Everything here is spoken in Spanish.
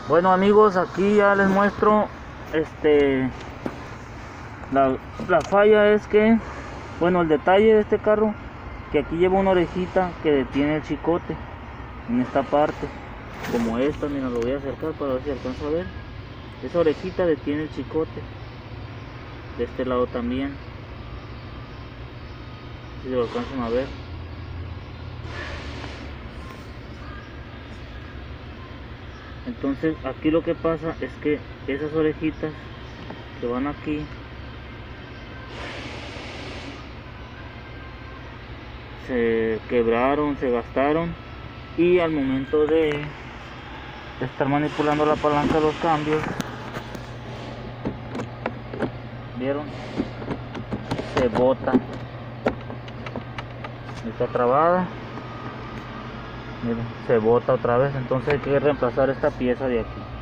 Bueno amigos, aquí ya les muestro la falla es que, bueno, el detalle de este carro, que aquí lleva una orejita que detiene el chicote en esta parte, como esta. Mira, lo voy a acercar para ver si alcanzo a ver. Esa orejita detiene el chicote, de este lado también, si lo alcanzan a ver. Entonces aquí lo que pasa es que esas orejitas que van aquí se quebraron, se gastaron, y al momento de estar manipulando la palanca de los cambios, vieron, se bota, está trabada, miren, se bota otra vez. Entonces hay que reemplazar esta pieza de aquí.